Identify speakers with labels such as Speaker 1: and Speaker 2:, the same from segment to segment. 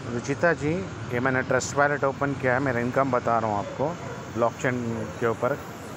Speaker 1: रुचिता जी, ये मैंने trust wallet open किया है, मेरा इनकम बता रहा हूँ आपको ब्लॉकचेन के ऊपर।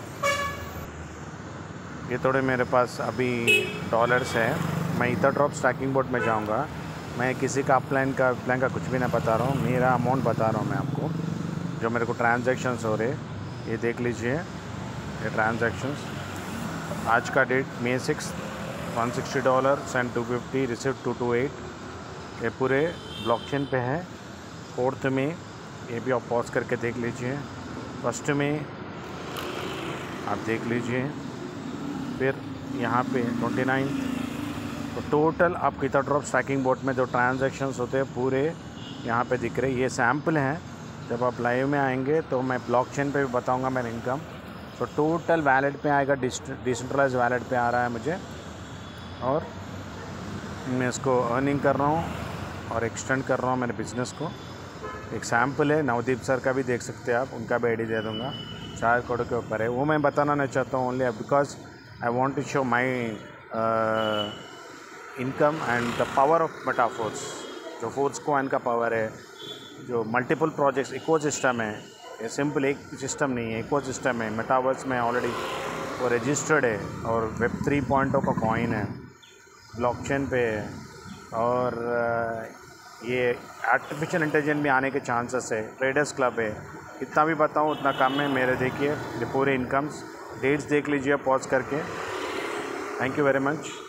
Speaker 1: ये थोड़े मेरे पास अभी डॉलर्स है। मैं ईथर ड्रॉप स्टैकिंग बोर्ड में जाऊँगा। मैं किसी का अपलाइन का कुछ भी नहीं बता रहा हूँ, मेरा अमाउंट बता रहा हूँ मैं आपको, जो मेरे को ट्रांजैक्शंस हो रहे। ये देख लीजिए, ये ट्रांजैक्शंस आज का डेट May 6, $160 सेंड 250 रिसिव 228। ये पूरे ब्लॉकचेन पे है। 4 में ये भी आप पॉज करके देख लीजिए। 1 में आप देख लीजिए, फिर यहाँ पे 29। तो टोटल आप ईथर ड्रॉप स्टैकिंग बोर्ड में जो ट्रांजैक्शंस होते हैं पूरे यहाँ पे दिख रहे। ये सैम्पल हैं, जब आप लाइव में आएंगे तो मैं ब्लॉकचेन पे भी बताऊँगा मेरा इनकम। तो टोटल वैलेट पे आएगा, डिसेंट्रलाइज वैलेट पे आ रहा है मुझे, और मैं इसको अर्निंग कर रहा हूँ और एक्सटेंड कर रहा हूँ मेरे बिज़नेस को। एक सैम्पल है, नवदीप सर का भी देख सकते हैं आप, उनका भी आईडी दे दूँगा, 4 करोड़ के ऊपर है। वो मैं बताना नहीं चाहता हूँ, only because I want to show my income and the power of Metaforce. जो फोर्स कॉइन का पावर है, जो मल्टीपल प्रोजेक्ट्स इकोसिस्टम है, ये सिंपल एक सिस्टम नहीं है, इकोसिस्टम है। मेटावर्स में ऑलरेडी वो रजिस्टर्ड है और वेब 3.0 का कॉइन है, ब्लॉकचेन पे है, और ये आर्टिफिशियल इंटेलिजेंस भी आने के चांसेस है। ट्रेडर्स क्लब है। इतना भी बताऊँ उतना कम है मेरे। देखिए ये पूरे इनकम्स डेट्स देख लीजिए पॉज करके। Thank you very much.